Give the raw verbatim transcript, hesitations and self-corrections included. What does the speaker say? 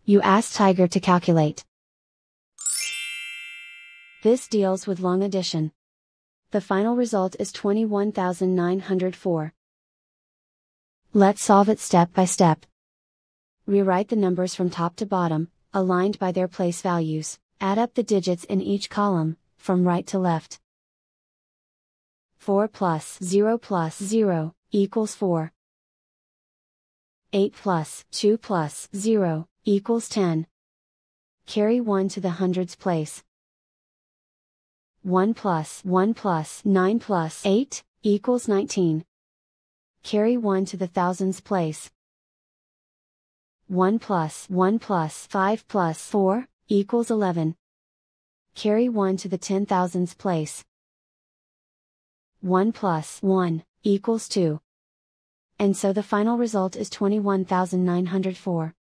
You ask Tiger to calculate. This deals with long addition. The final result is twenty-one thousand nine hundred four. Let's solve it step by step. Rewrite the numbers from top to bottom, aligned by their place values. Add up the digits in each column, from right to left. four plus zero plus zero, equals four. eight plus two plus zero, equals ten. Carry one to the hundreds place. one plus one plus nine plus eight, equals nineteen. Carry one to the thousands place. one plus one plus five plus four, equals eleven. Carry one to the ten thousands place. one plus one, equals two. And so the final result is twenty-one thousand nine hundred four.